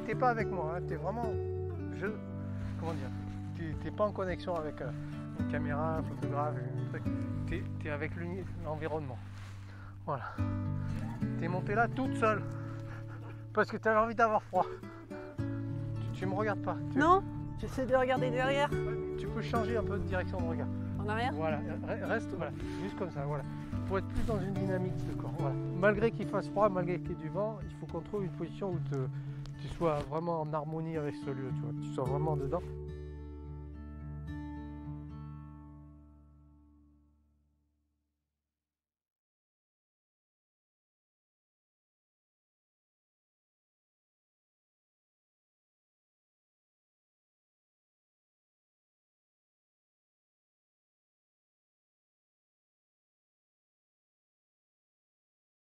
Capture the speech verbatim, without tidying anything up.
t'es pas avec moi, hein, t'es vraiment, je, comment dire, t'es pas en connexion avec euh, une caméra, un photographe, un truc, t'es es avec l'environnement. Voilà. T'es monté là toute seule parce que t'avais envie d'avoir froid. Tu, tu me regardes pas. Tu... Non, j'essaie de regarder derrière. Tu peux changer un peu de direction de regard. En arrière. Voilà, reste voilà, juste comme ça, voilà. Pour être plus dans une dynamique de corps. Voilà. Malgré qu'il fasse froid, malgré qu'il y ait du vent, il faut qu'on trouve une position où te, tu sois vraiment en harmonie avec ce lieu, tu vois, que tu sois vraiment dedans.